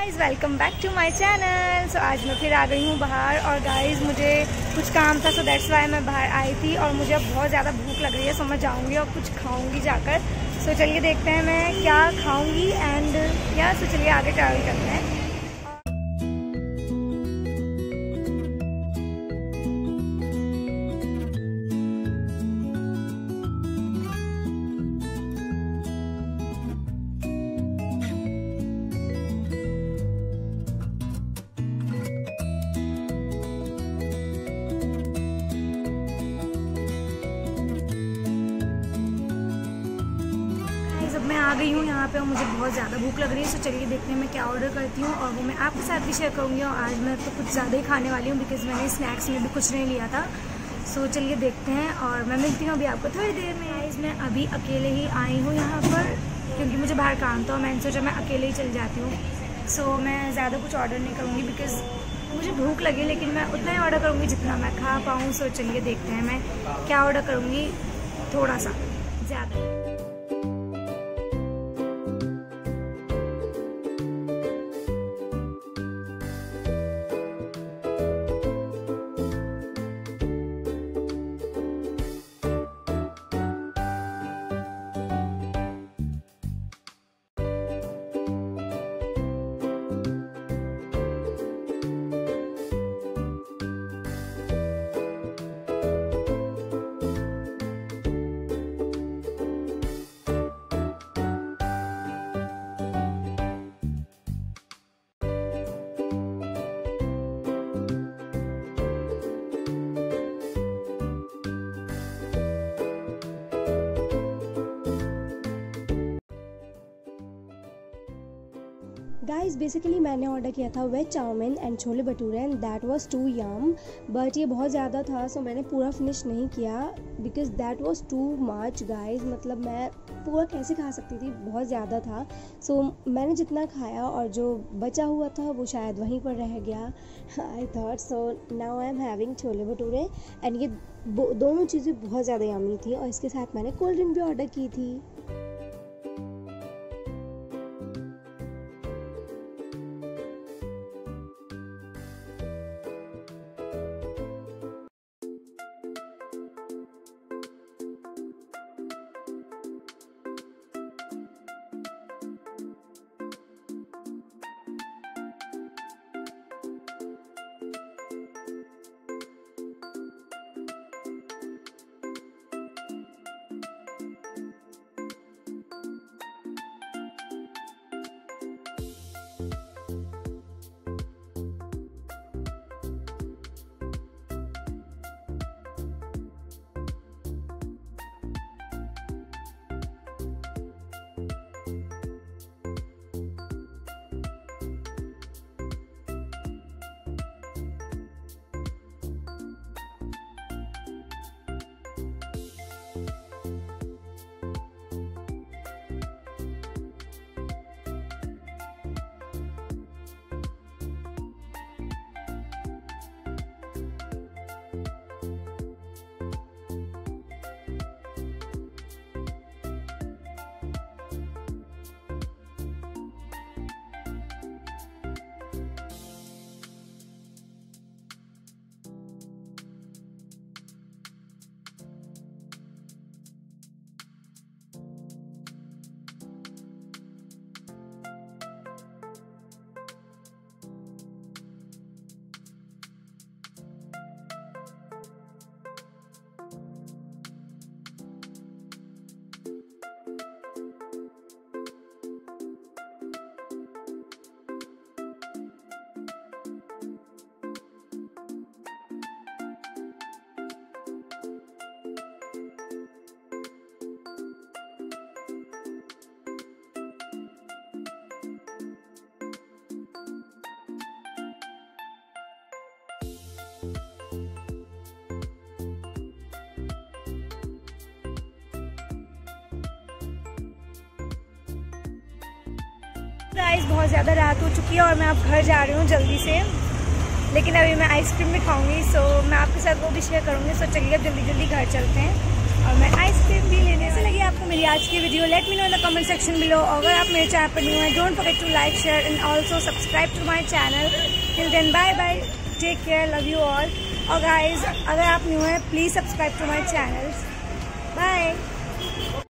Guys welcome back to my channel. So आज मैं फिर आ गई हूँ बाहर और गाइज मुझे कुछ काम था, सो दैट्स वाई मैं बाहर आई थी और मुझे अब बहुत ज़्यादा भूख लग रही है। सो मैं जाऊँगी और कुछ खाऊँगी जाकर। सो चलिए देखते हैं मैं क्या खाऊँगी एंड सो चलिए आगे ट्रैवल करते हैं। अब मैं आ गई हूँ यहाँ पे और मुझे बहुत ज़्यादा भूख लग रही है। सो चलिए देखते हैं मैं क्या ऑर्डर करती हूँ और वो मैं आपके साथ भी शेयर करूँगी। और आज मैं तो कुछ ज़्यादा ही खाने वाली हूँ बिकॉज़ मैंने स्नैक्स में भी कुछ नहीं लिया था। सो चलिए देखते हैं और मैं मिलती हूँ अभी आपको थोड़ी देर में। गाइस मैं अभी अकेले ही आई हूँ यहाँ पर क्योंकि मुझे बाहर काम था और मैंने सोचा मैं अकेले ही चल जाती हूँ। सो मैं ज़्यादा कुछ ऑर्डर नहीं करूँगी बिकॉज़ मुझे भूख लगी, लेकिन मैं उतना ही ऑर्डर करूँगी जितना मैं खा पाऊँ। सो चलिए देखते हैं मैं क्या ऑर्डर करूँगी, थोड़ा सा ज़्यादा। गाइस बेसिकली मैंने ऑर्डर किया था veg chow mein and chole bhature and that was too yum, but ये बहुत ज़्यादा था सो मैंने पूरा फिनिश नहीं किया because that was too much guys. मतलब मैं पूरा कैसे खा सकती थी, बहुत ज़्यादा था। सो मैंने जितना खाया और जो बचा हुआ था वो शायद वहीं पर रह गया। I thought so now I am having chole bhature and ये दोनों चीज़ें बहुत ज़्यादा यम्मी थी और इसके साथ मैंने कोल्ड ड्रिंक भी ऑर्डर की थी। गाइस बहुत ज़्यादा रात हो चुकी है और मैं अब घर जा रही हूँ जल्दी से, लेकिन अभी मैं आइसक्रीम भी खाऊंगी। सो मैं आपके साथ वो भी शेयर करूँगी। सो चलिए अब जल्दी जल्दी घर चलते हैं और मैं आइसक्रीम भी लेने से लगी। आपको मेरी आज की video? Let me know in the comment section below. अगर आप मेरे चैनल पर न्यू हैं, don't forget to like, share and also subscribe to my channel. Till then bye bye, take care, love you all. और guys, अगर आप new हैं, please subscribe to my channel. Bye.